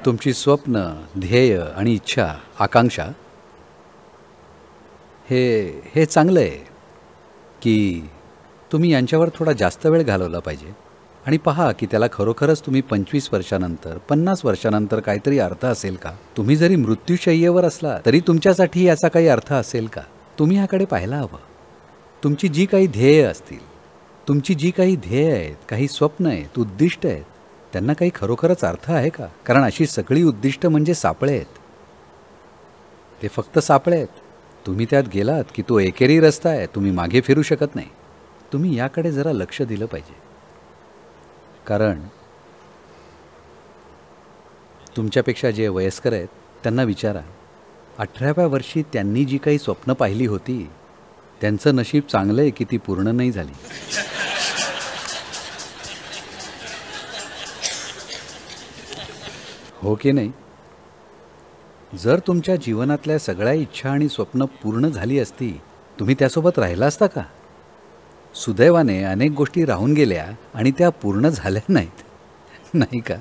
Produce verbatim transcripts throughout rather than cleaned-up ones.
तुमची स्वप्न, ध्येय आणि इच्छा, आकांक्षा हे हे चांगलं आहे की तुम्ही यांच्यावर थोडा जास्त वेळ घालवला पाहिजे आणि पहा की त्याला खरोखरच तुम्ही पंचवीस वर्षानंतर पन्नास वर्षानंतर काहीतरी अर्थ असेल का. तुम्ही जरी मृत्यूशय्येवर असला तरी तुमच्यासाठी याचा काही अर्थ असेल का. तुम्ही ह्याकडे पाहायला हवं. तुमची जी काही ध्येय असतील, तुमची जी काही ध्येय आहेत, काही स्वप्न आहेत, उद्दिष्ट आहेत, त्यांना काही खरोखरच अर्थ आहे का. कारण अशी सगळी उद्दिष्ट म्हणजे सापळे आहेत. ते फक्त सापळे आहेत. तुम्ही त्यात गेलात की तो एकेरी रस्ता आहे, तुम्ही मागे फिरू शकत नाही. तुम्ही याकडे जरा लक्ष दिलं पाहिजे. कारण तुमच्यापेक्षा जे वयस्कर आहेत त्यांना विचारा, अठराव्या वर्षी त्यांनी जी काही स्वप्न पाहिली होती त्यांचं नशीब चांगलं आहे की ती पूर्ण नाही झाली. हो की नाही. जर तुमच्या जीवनातल्या सगळ्या इच्छा आणि स्वप्न पूर्ण झाली असती, तुम्ही त्यासोबत राहिला असता का. सुदैवाने अनेक गोष्टी राहून गेल्या आणि त्या पूर्ण झाल्या नाहीत, नाही का.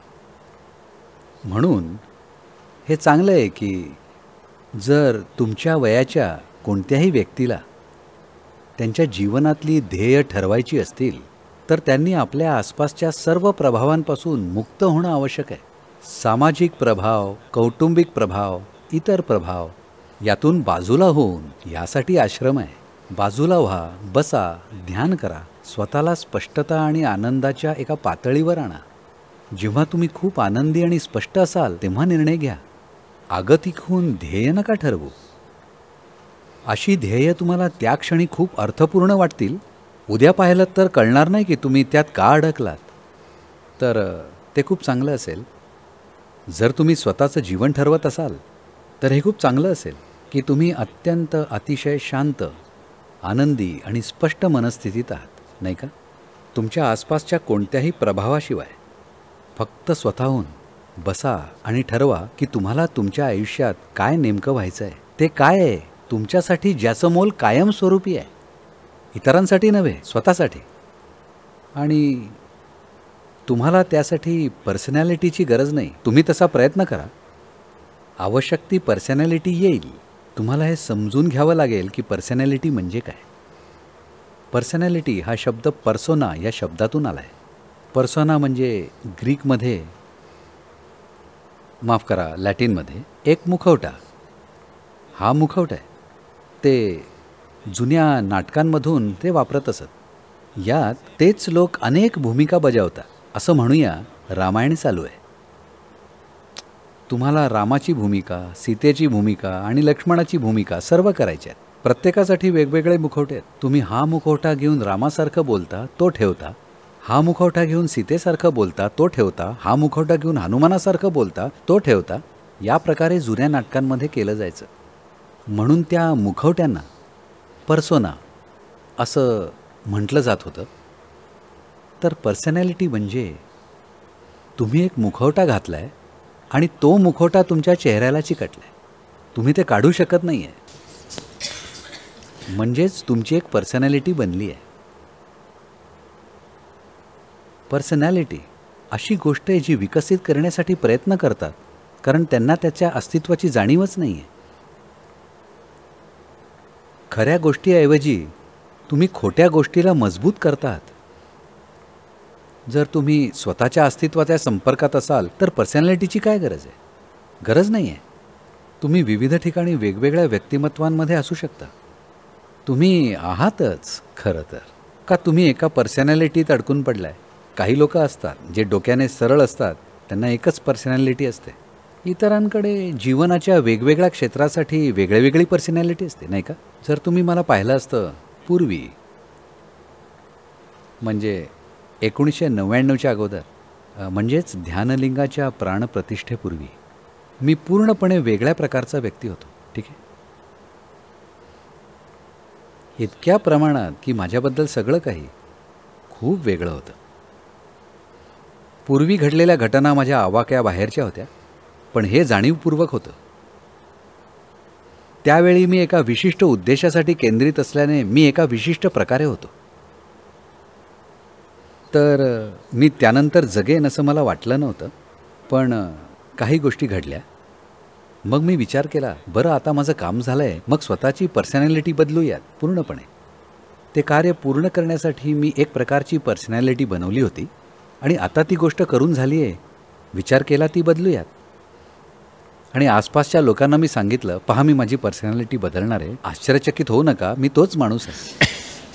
म्हणून हे चांगलं आहे की जर तुमच्या वयाच्या कोणत्याही व्यक्तीला त्यांच्या जीवनातली ध्येय ठरवायची असतील तर त्यांनी आपल्या आसपासच्या सर्व प्रभावांपासून मुक्त होणं आवश्यक आहे. सामाजिक प्रभाव, कौटुंबिक प्रभाव, इतर प्रभाव यातून बाजूला होऊन यासाठी आश्रम आहे. बाजूला व्हा, बसा, ध्यान करा, स्वतःला स्पष्टता आणि आनंदाच्या एका पातळीवर आणा. जेव्हा तुम्ही खूप आनंदी आणि स्पष्ट असाल तेव्हा निर्णय घ्या. आगतिक होऊन ध्येय नका ठरवू. अशी ध्येय तुम्हाला त्या क्षणी खूप अर्थपूर्ण वाटतील. उद्या पाहिलं तर कळणार नाही की तुम्ही त्यात का अडकलात. तर ते खूप चांगलं असेल. जर तुम्ही स्वतःचं जीवन ठरवत असाल तर हे खूप चांगलं असेल की तुम्ही अत्यंत अतिशय शांत, आनंदी आणि स्पष्ट मनस्थितीत आहात, नाही का. तुमच्या आसपासच्या कोणत्याही प्रभावाशिवाय फक्त स्वतःहून बसा आणि ठरवा की तुम्हाला तुमच्या आयुष्यात काय नेमकं व्हायचं आहे. ते काय आहे तुमच्यासाठी ज्याचं मोल कायमस्वरूपी आहे. इतरांसाठी नव्हे, स्वतःसाठी. आणि तुम्हाला त्यासाठी पर्सनॅलिटीची गरज नाही. तुम्ही तसा प्रयत्न करा. आवश्यक ती पर्सनॅलिटी येईल. तुम्हाला हे समजून घ्यावं लागेल की पर्सनॅलिटी म्हणजे काय. पर्सनॅलिटी हा शब्द पर्सोना या शब्दातून आला आहे. पर्सोना म्हणजे ग्रीकमध्ये, माफ करा लॅटिनमध्ये एक मुखवटा. हा मुखवटा आहे. ते जुन्या नाटकांमधून ते वापरत असत. यात तेच लोक अनेक भूमिका बजावतात. असं म्हणूया रामायण चालू आहे. तुम्हाला रामाची भूमिका, सीतेची भूमिका आणि लक्ष्मणाची भूमिका सर्व करायच्या आहेत. प्रत्येकासाठी वेगवेगळे मुखवटे आहेत. तुम्ही हा मुखवटा घेऊन रामासारखं बोलता तो ठेवता, हा मुखवटा घेऊन सीतेसारखं बोलता तो ठेवता, हा मुखवटा घेऊन हनुमानासारखं बोलता तो ठेवता. या प्रकारे जुन्या नाटकांमध्ये केलं जायचं. म्हणून त्या मुखवट्यांना पर्सोना असं म्हटलं जात होतं. तर पर्सनॅलिटी म्हणजे तुम्ही एक मुखवटा घातला आहे आणि तो मुखवटा तुमच्या चेहऱ्याला चिकटला आहे. तुम्ही ते काढू शकत नाही आहे. म्हणजेच तुमची एक पर्सनॅलिटी बनली आहे. पर्सनॅलिटी अशी गोष्ट आहे जी विकसित करण्यासाठी प्रयत्न करतात, कारण त्यांना त्याच्या अस्तित्वाची जाणीवच नाही आहे. खऱ्या गोष्टीऐवजी तुम्ही खोट्या गोष्टीला मजबूत करतात. जर तुम्ही स्वतःच्या अस्तित्वाच्या संपर्कात असाल तर पर्सनॅलिटीची काय गरज आहे. गरज नाही आहे. तुम्ही विविध ठिकाणी वेगवेगळ्या व्यक्तिमत्वांमध्ये असू शकता. तुम्ही आहातच खरं तर. का तुम्ही एका पर्सनॅलिटीत अडकून पडलाय. काही लोक असतात जे डोक्याने सरळ असतात, त्यांना एकच पर्सनॅलिटी असते. इतरांकडे जीवनाच्या वेगवेगळ्या क्षेत्रासाठी वेगळीवेगळी पर्सनॅलिटी असते, नाही का. जर तुम्ही मला पाहिलं असतं पूर्वी, म्हणजे एकोणीसशे नव्याण्णवच्या अगोदर, म्हणजेच ध्यानलिंगाच्या प्राणप्रतिष्ठेपूर्वी मी पूर्णपणे वेगळ्या प्रकारचा व्यक्ती होतो. ठीक आहे. इतक्या प्रमाणात की माझ्याबद्दल सगळं काही खूप वेगळं होतं. पूर्वी घडलेल्या घटना माझ्या आवाक्या बाहेरच्या होत्या, पण हे जाणीवपूर्वक होतं. त्यावेळी मी एका विशिष्ट उद्देशासाठी केंद्रित असल्याने मी एका विशिष्ट प्रकारे होतो. तर मी त्यानंतर जगेन असं मला वाटलं नव्हतं. पण काही गोष्टी घडल्या. मग मी विचार केला, बरं आता माझं काम झालं आहे, मग स्वतःची पर्सनॅलिटी बदलूयात पूर्णपणे. ते कार्य पूर्ण करण्यासाठी मी एक प्रकारची पर्सनॅलिटी बनवली होती आणि आता ती गोष्ट करून झाली आहे, विचार केला ती बदलूयात. आणि आसपासच्या लोकांना मी सांगितलं, पहा मी माझी पर्सनॅलिटी बदलणार आहे, आश्चर्यचकित होऊ नका, मी तोच माणूस आहे.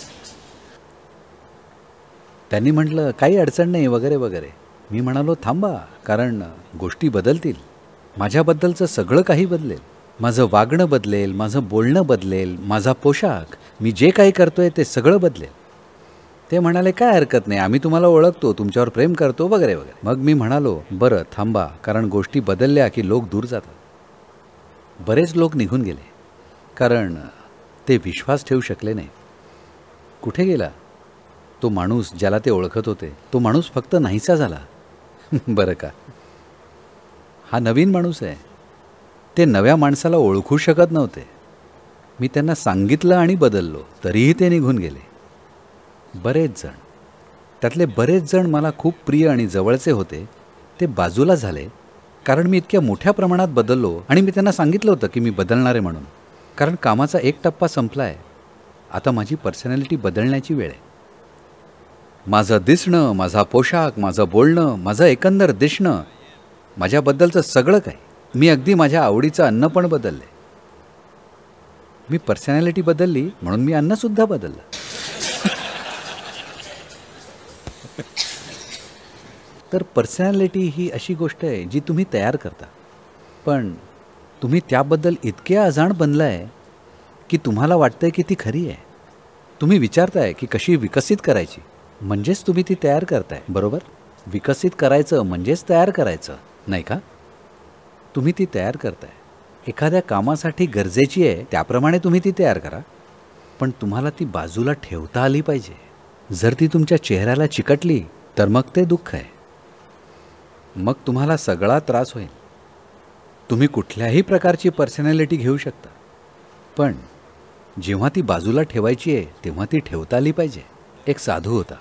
त्यांनी म्हटलं काही अडचण नाही वगैरे वगैरे. मी म्हणालो थांबा, कारण गोष्टी बदलतील, माझ्याबद्दलचं सगळं काही बदलेल, माझं वागणं बदलेल, माझं बोलणं बदलेल, माझा पोशाख, मी जे काही करतोय ते सगळं बदलेल. ते म्हणाले काय हरकत नाही, आम्ही तुम्हाला ओळखतो, तुमच्यावर प्रेम करतो वगैरे वगैरे. मग मी म्हणालो बरं थांबा, कारण गोष्टी बदलल्या की लोक दूर जातात. बरेच लोक निघून गेले कारण ते विश्वास ठेवू शकले नाही. कुठे गेला तो माणूस ज्याला ते ओळखत होते? तो माणूस फक्त नाहीसा झाला. बरं का, हा नवीन माणूस आहे. ते नव्या माणसाला ओळखू शकत नव्हते. मी त्यांना सांगितलं आणि बदललो, तरीही ते निघून गेले. बरेच जण, त्यातले बरेच जण मला खूप प्रिय आणि जवळचे होते, ते बाजूला झाले कारण मी इतक्या मोठ्या प्रमाणात बदललो आणि मी त्यांना सांगितलं होतं की मी बदलणार आहे म्हणून. कारण कामाचा एक टप्पा संपला आहे, आता माझी पर्सनॅलिटी बदलण्याची वेळ आहे. माझं दिसणं, माझा पोशाख, माझं बोलणं, माझं एकंदर दिसणं, माझ्याबद्दलचं सगळं काही, मी अगदी माझ्या आवडीचं अन्न पण बदलले. मी पर्सनॅलिटी बदलली म्हणून मी अन्नसुद्धा बदललं. तर पर्सनॅलिटी ही अशी गोष्ट आहे जी तुम्ही तयार करता, पण तुम्ही त्याबद्दल इतके अजाण बनलाय की तुम्हाला वाटतंय की ती खरी आहे. तुम्ही विचारताय की कशी विकसित करायची, म्हणजेच तुम्ही ती तयार करताय, बरोबर? विकसित करायचं म्हणजेच तयार करायचं, नाही का? तुम्ही ती तयार करताय. एखाद्या कामासाठी गरजेची आहे त्याप्रमाणे तुम्ही ती तयार करा, पण तुम्हाला ती बाजूला ठेवता आली पाहिजे. जर ती तुमच्या चेहऱ्याला चिकटली तर मग ते दुःख आहे, मग तुम्हाला सगळा त्रास होईल. तुम्ही कुठल्याही प्रकारची पर्सनॅलिटी घेऊ शकता, पण जेव्हा ती बाजूला ठेवायची आहे तेव्हा ती ठेवता आली पाहिजे. एक साधू होता,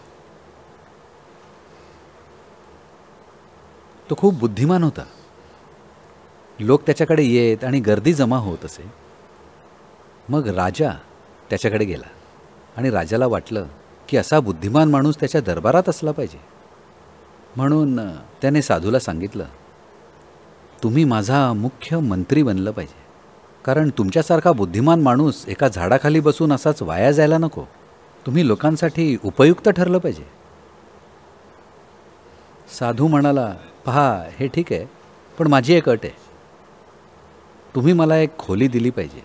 तो खूप बुद्धिमान होता. लोक त्याच्याकडे येत आणि गर्दी जमा होत असे. मग राजा त्याच्याकडे गेला आणि राजाला वाटलं की असा बुद्धिमान माणूस त्याच्या दरबारात असला पाहिजे. म्हणून त्याने साधूला सांगितलं, तुम्ही माझा मुख्य मंत्री बनलं पाहिजे, कारण तुमच्यासारखा बुद्धिमान माणूस एका झाडाखाली बसून असाच वाया जायला नको. तुम्ही लोकांसाठी उपयुक्त ठरलं पाहिजे. साधू म्हणाला, पहा हे ठीक आहे, पण माझी एक अट आहे. तुम्ही मला एक खोली दिली पाहिजे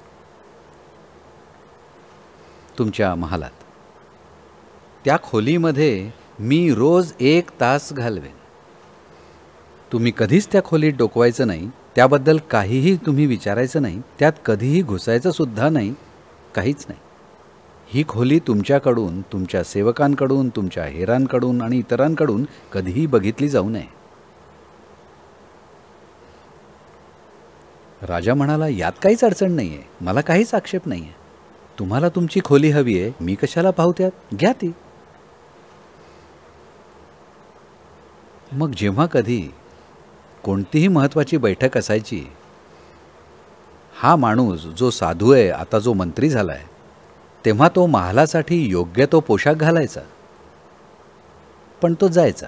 तुमच्या महालात. त्या खोलीमध्ये मी रोज एक तास घालवेन. तुम्ही कधीच त्या खोलीत डोकवायचं नाही, त्याबद्दल काहीही तुम्ही विचारायचं नाही, त्यात कधीही घुसायचं सुद्धा नाही, काहीच नाही. ही खोली तुमच्याकडून, तुमच्या सेवकांकडून, तुमच्या हेरांकडून आणि इतरांकडून कधीही बघितली जाऊ नये. राजा म्हणाला, यात काहीच अडचण नाही आहे, मला काहीच आक्षेप नाही आहे. तुम्हाला तुमची खोली हवी आहे, मी कशाला पाहू त्यात, घ्या ती. मग जेव्हा कधी कोणतीही महत्त्वाची बैठक असायची, हा माणूस जो साधू आहे, आता जो मंत्री झाला आहे, तेव्हा तो महालासाठी योग्य तो पोशाख घालायचा, पण तो जायचा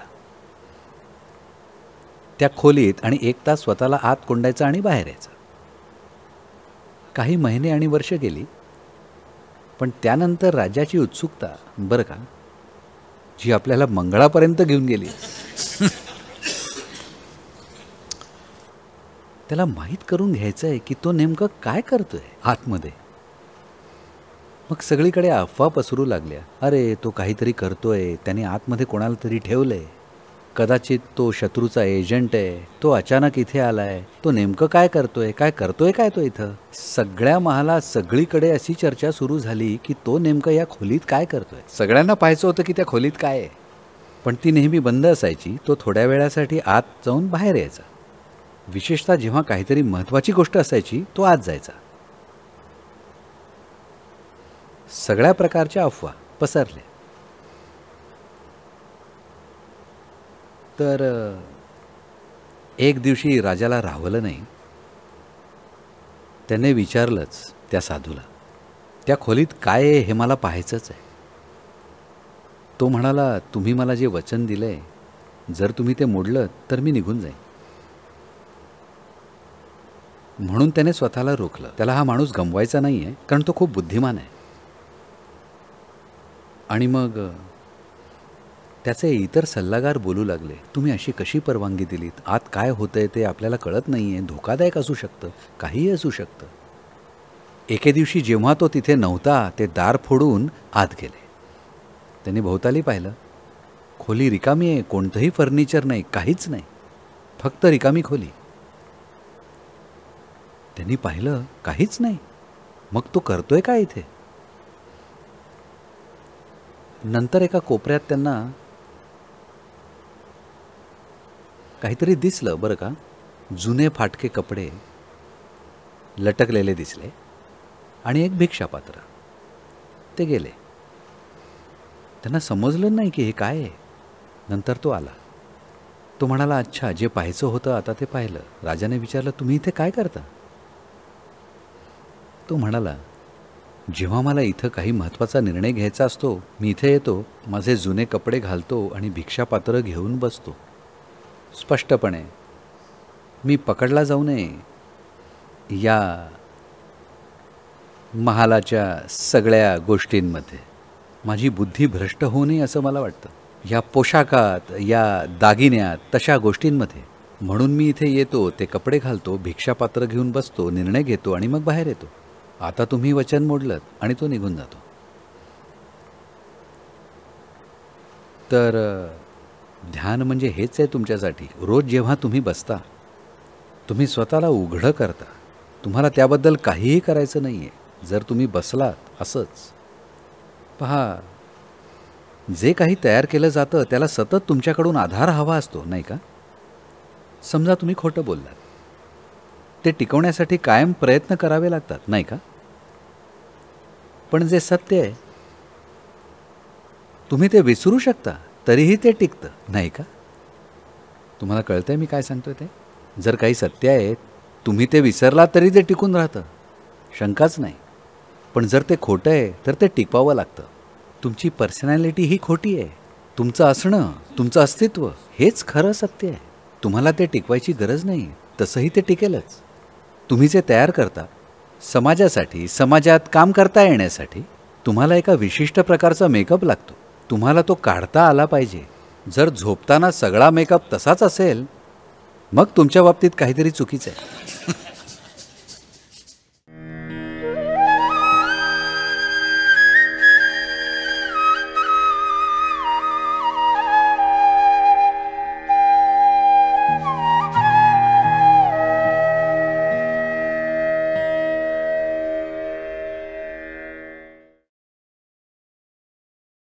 त्या खोलीत आणि एक तास स्वतःला आत कोंडायचा आणि बाहेर यायचा. काही महिने आणि वर्ष गेली, पण त्यानंतर राजाची उत्सुकता, बरं का, जी आपल्याला मंगळापर्यंत घेऊन गेली, त्याला माहीत करून घ्यायचं आहे की तो नेमकं काय करतोय आतमध्ये. मग सगळीकडे अफवा पसरू लागल्या, अरे तो काहीतरी करतोय, त्याने आतमध्ये कोणाला तरी ठेवलंय, कदाचित तो शत्रूचा एजंट आहे, तो अचानक इथे आलाय, तो नेमकं काय करतोय, काय करतोय काय तो इथं. सगळ्या महालात सगळीकडे अशी चर्चा सुरू झाली की तो नेमकं या खोलीत काय करतोय. सगळ्यांना पाहायचं होतं की त्या खोलीत काय आहे, पण ती नेहमी बंद असायची. तो थोड्या वेळासाठी आत जाऊन बाहेर यायचा. विशेषतः जेव्हा काहीतरी महत्त्वाची गोष्ट असायची तो आत जायचा. सगळ्या प्रकारच्या अफवा पसरल्या. तर एक दिवशी राजाला राहवलं नाही. त्याने विचारलंच त्या साधूला, त्या खोलीत काय आहे हे मला पाहायचंच आहे. तो म्हणाला, तुम्ही मला जे वचन दिलंय, जर तुम्ही ते मोडलं तर मी निघून जाईन. म्हणून त्याने स्वतःला रोखलं. त्याला हा माणूस गमवायचा नाही आहे, कारण तो खूप बुद्धिमान आहे. आणि मग त्याचे इतर सल्लागार बोलू लागले, तुम्ही अशी कशी परवानगी दिलीत? आत काय होतंय ते आपल्याला कळत नाही आहे, धोकादायक असू शकतं, काहीही असू शकतं. एके दिवशी जेव्हा तो तिथे नव्हता, ते दार फोडून आत गेले. त्यांनी भोवताली पाहिलं. खोली रिकामी आहे, कोणतंही फर्निचर नाही, काहीच नाही, फक्त रिकामी खोली. त्यांनी पाहिलं, काहीच नाही. मग तो करतोय काय इथे? नंतर एका कोपऱ्यात त्यांना काहीतरी दिसलं बरं का. जुने फाटके कपडे लटकलेले दिसले आणि एक भिक्षापात्र. ते गेले. त्यांना समजलं नाही की हे काय आहे. नंतर तो आला. तो म्हणाला, अच्छा, जे पाहायचं होतं आता ते पाहिलं. राजाने विचारलं, तुम्ही इथे काय करता? तो म्हणाला, जेव्हा मला इथं काही महत्त्वाचा निर्णय घ्यायचा असतो, मी इथे येतो, माझे जुने कपडे घालतो आणि भिक्षापात्र घेऊन बसतो. स्पष्टपणे मी पकडला जाऊ नये या महालाच्या सगळ्या गोष्टींमध्ये. माझी बुद्धी भ्रष्ट होऊ नये असं मला वाटतं, या पोशाखात, या दागिन्यात, तशा गोष्टींमध्ये. म्हणून मी इथे येतो, ते कपडे घालतो, भिक्षापात्र घेऊन बसतो, निर्णय घेतो आणि मग बाहेर येतो. आता तुम्ही वचन मोडलंत आणि तो निघून जातो. तर ध्यान म्हणजे हेच आहे तुमच्यासाठी. रोज जेव्हा तुम्ही बसता, तुम्ही स्वतःला उघडं करता. तुम्हाला त्याबद्दल काहीही करायचं नाही आहे. जर तुम्ही बसलात असंच, पहा, जे काही तयार केलं जातं त्याला सतत तुमच्याकडून आधार हवा असतो, नाही का? समजा तुम्ही खोटं बोललात, ते टिकवण्यासाठी कायम प्रयत्न करावे लागतात, नाही का? पण जे सत्य आहे, तुम्ही ते विसरू शकता, तरीही ते टिकतं, नाही का? तुम्हाला कळतंय मी काय सांगतोय ते? जर काही सत्य आहे, तुम्ही ते विसरलात तरी ते टिकून राहतं, शंकाच नाही. पण जर ते खोटं आहे तर ते टिकवावं लागतं. तुमची पर्सनॅलिटी ही खोटी आहे. तुमचं असणं, तुमचं अस्तित्व हेच खरं सत्य आहे. तुम्हाला ते टिकवायची गरज नाही, तसंही ते टिकेलच. तुम्ही जे तयार करता समाजासाठी, समाजात काम करता येण्यासाठी, तुम्हाला एका विशिष्ट प्रकारचा मेकअप लागतो. तुम्हाला तो काढता आला पाहिजे. जर झोपताना सगळा मेकअप तसाच असेल, मग तुमच्या बाबतीत काहीतरी चुकीचं आहे.